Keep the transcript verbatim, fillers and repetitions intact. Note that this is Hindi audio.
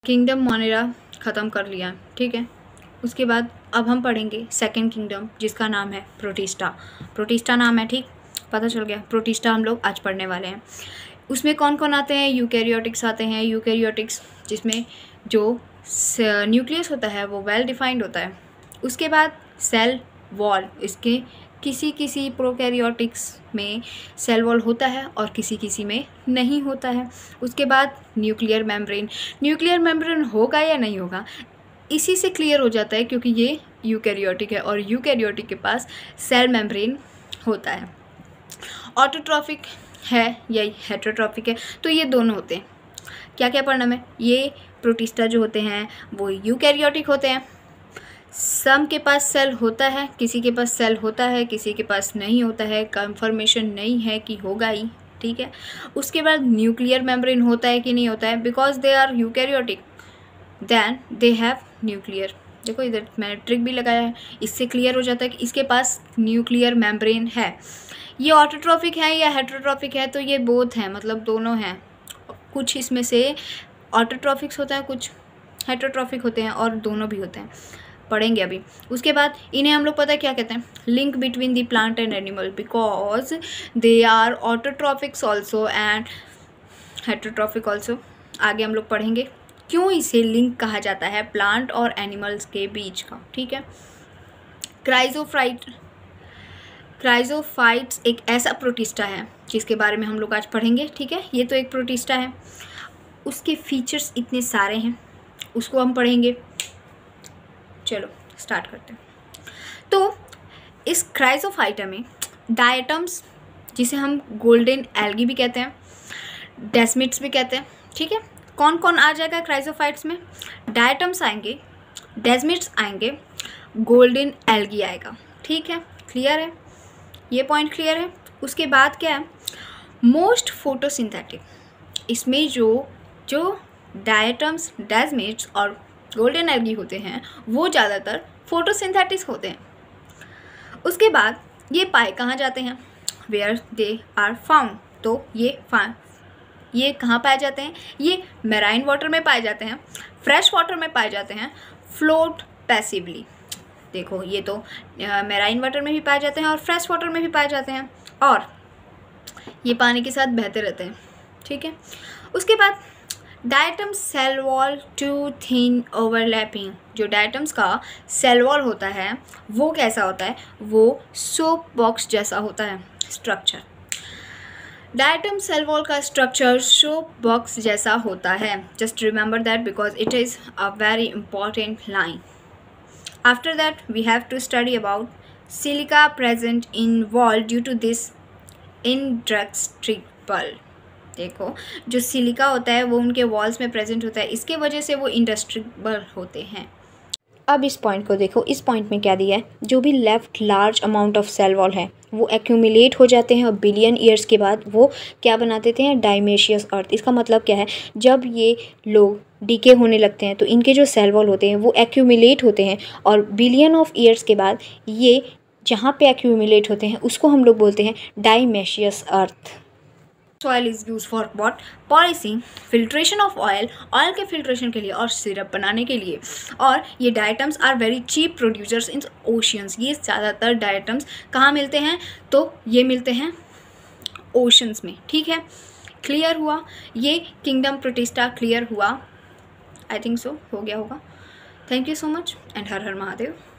किंगडम मोनेरा ख़त्म कर लिया, ठीक है। उसके बाद अब हम पढ़ेंगे सेकंड किंगडम जिसका नाम है प्रोटिस्टा। प्रोटिस्टा नाम है, ठीक, पता चल गया। प्रोटिस्टा हम लोग आज पढ़ने वाले हैं। उसमें कौन कौन आते हैं? यूकैरियोटिक्स आते हैं। यूकैरियोटिक्स जिसमें जो न्यूक्लियस होता है वो वेल डिफाइंड होता है। उसके बाद सेल वॉल, इसके किसी किसी प्रोकैरियोटिक्स में सेल वॉल होता है और किसी किसी में नहीं होता है। उसके बाद न्यूक्लियर मेम्ब्रेन। न्यूक्लियर मेम्ब्रेन होगा या नहीं होगा इसी से क्लियर हो जाता है, क्योंकि ये यूकैरियोटिक है और यूकैरियोटिक के पास सेल मेम्ब्रेन होता है। ऑटोट्रॉफिक है या हेटेरोट्रॉफिक है, तो ये दोनों होते हैं। क्या क्या पढ़ना में? ये प्रोटिस्टा जो होते हैं वो यूकैरियोटिक होते हैं। सम के पास सेल होता है, किसी के पास सेल होता है, किसी के पास नहीं होता है, कंफर्मेशन नहीं है कि होगा ही, ठीक है। उसके बाद न्यूक्लियर मेम्ब्रेन होता है कि नहीं होता है, because they are eukaryotic then they have nuclear. देखो इधर मैंने ट्रिक भी लगाया है, इससे क्लियर हो जाता है कि इसके पास न्यूक्लियर मेम्ब्रेन है। ये ऑटोट्रॉफिक है या हेटेरोट्रॉफिक है, तो ये बोथ हैं, मतलब दोनों हैं। कुछ इसमें से ऑटोट्रॉफिक्स होता है, कुछ हेटेरोट्रॉफिक होते हैं, और दोनों भी होते हैं, पढ़ेंगे अभी। उसके बाद इन्हें हम लोग पता है क्या कहते हैं? Link between the plant and animal, because they are autotrophics also and heterotrophic also. आगे हम लोग पढ़ेंगे क्यों इसे लिंक कहा जाता है प्लांट और एनिमल्स के बीच का, ठीक है। क्राइजोफाइट क्राइजोफाइट्स एक ऐसा प्रोटिस्टा है जिसके बारे में हम लोग आज पढ़ेंगे, ठीक है। ये तो एक प्रोटिस्टा है, उसके फीचर्स इतने सारे हैं, उसको हम पढ़ेंगे। चलो स्टार्ट करते हैं। तो इस क्राइजोफाइटा में डायटम्स, जिसे हम गोल्डन एल्गी भी कहते हैं, डेस्मिट्स भी कहते हैं, ठीक है। कौन कौन आ जाएगा क्राइजोफाइट्स में? डायटम्स आएंगे, डेस्मिट्स आएंगे, गोल्डन एल्गी आएगा, ठीक है। क्लियर है? ये पॉइंट क्लियर है? उसके बाद क्या है? मोस्ट फोटोसिंथेटिक, इसमें जो जो डायटम्स, डेस्मिट्स और गोल्डन एल्गी होते हैं वो ज़्यादातर फोटोसिंथेटिक होते हैं। उसके बाद ये पाए कहाँ जाते हैं? वेयर दे आर फाउंड, तो ये ये कहाँ पाए जाते हैं? ये मैराइन वाटर में पाए जाते हैं, फ्रेश वाटर में पाए जाते हैं, फ्लोट पैसिवली। देखो ये तो मैराइन वाटर में भी पाए जाते हैं और फ्रेश वाटर में भी पाए जाते हैं, और ये पानी के साथ बहते रहते हैं, ठीक है। उसके बाद diatoms cell wall two thin overlapping, जो डायटम्स का सेल वॉल होता है वो कैसा होता है? वो सोप बॉक्स जैसा होता है स्ट्रक्चर। डायटम सेल वॉल का स्ट्रक्चर सोप बॉक्स जैसा होता है। Just remember that because it is a very important line. After that we have to study about silica present in wall due to this indestructible. देखो जो सिलिका होता है वो उनके वॉल्स में प्रेजेंट होता है, इसके वजह से वो इंडस्ट्रिबल होते हैं। अब इस पॉइंट को देखो, इस पॉइंट में क्या दिया है? जो भी left large amount of cell wall है वो एक्यूमुलेट हो जाते हैं और बिलियन ईयर्स के बाद वो क्या बना देते हैं? डायमेशियस अर्थ। इसका मतलब क्या है? जब ये लोग डीके होने लगते हैं तो इनके जो सेल वॉल होते हैं वो एक्यूमुलेट होते हैं, और बिलियन ऑफ ईयर्स के बाद ये जहाँ पे एक्यूमुलेट होते हैं उसको हम लोग बोलते हैं diatomaceous earth. Oil is use for what? Polishing, filtration of oil, oil के फिल्ट्रेशन के लिए और सिरप बनाने के लिए। और ये diatoms are very cheap producers in oceans. ये ज़्यादातर डायटम्स कहाँ मिलते हैं? तो ये मिलते हैं ओशंस में, ठीक है। क्लियर हुआ? ये किंगडम प्रोटिस्टा क्लियर हुआ? आई थिंक सो हो गया होगा। Thank you so much and Har Har Mahadev.